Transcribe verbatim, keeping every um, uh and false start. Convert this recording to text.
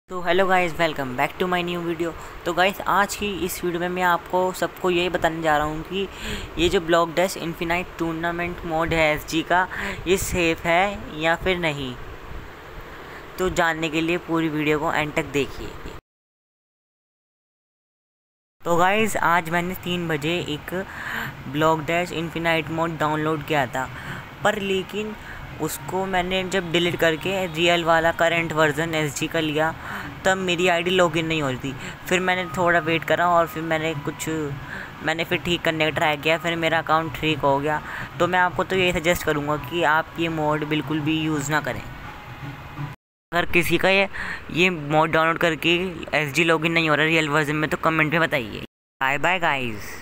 तो hello guys, welcome back to my new video. तो guys, आज की इस वीडियो में मैं आपको सबको यही बताने जा रहा हूँ कि ये जो block dash infinite tournament mode है एसजी का, ये सेफ है या फिर नहीं। तो जानने के लिए पूरी वीडियो को एंड तक देखिए। तो गाइस, आज मैंने तीन बजे एक block dash infinite mode download किया था, पर लेकिन उसको मैंने जब डिलीट करके रियल वाला करंट वर्जन एसजी का लिया तब मेरी आईडी लॉगिन नहीं हो रही थी। फिर मैंने थोड़ा वेट करा और फिर मैंने कुछ मैंने फिर ठीक करने का ट्राई किया, फिर मेरा अकाउंट ठीक हो गया। तो मैं आपको तो ये सजेस्ट करूँगा कि आप ये मोड बिल्कुल भी यूज़ ना करें। अगर किसी का ये ये मोड डाउनलोड करके एसजी लॉगिन नहीं हो रहा रियल वर्जन में तो कमेंट में बताइए। Bye bye guys.